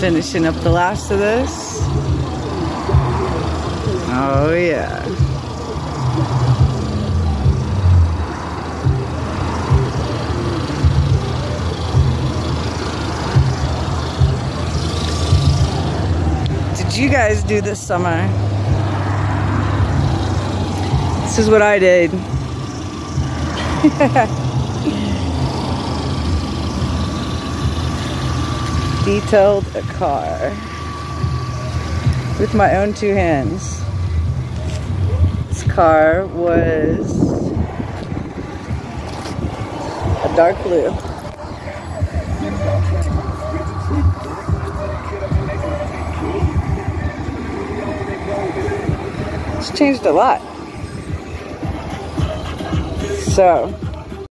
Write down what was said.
finishing up the last of this. Oh yeah. Did you guys do this summer? This is what I did. Detailed a car with my own two hands. This car was a dark blue. It's changed a lot. So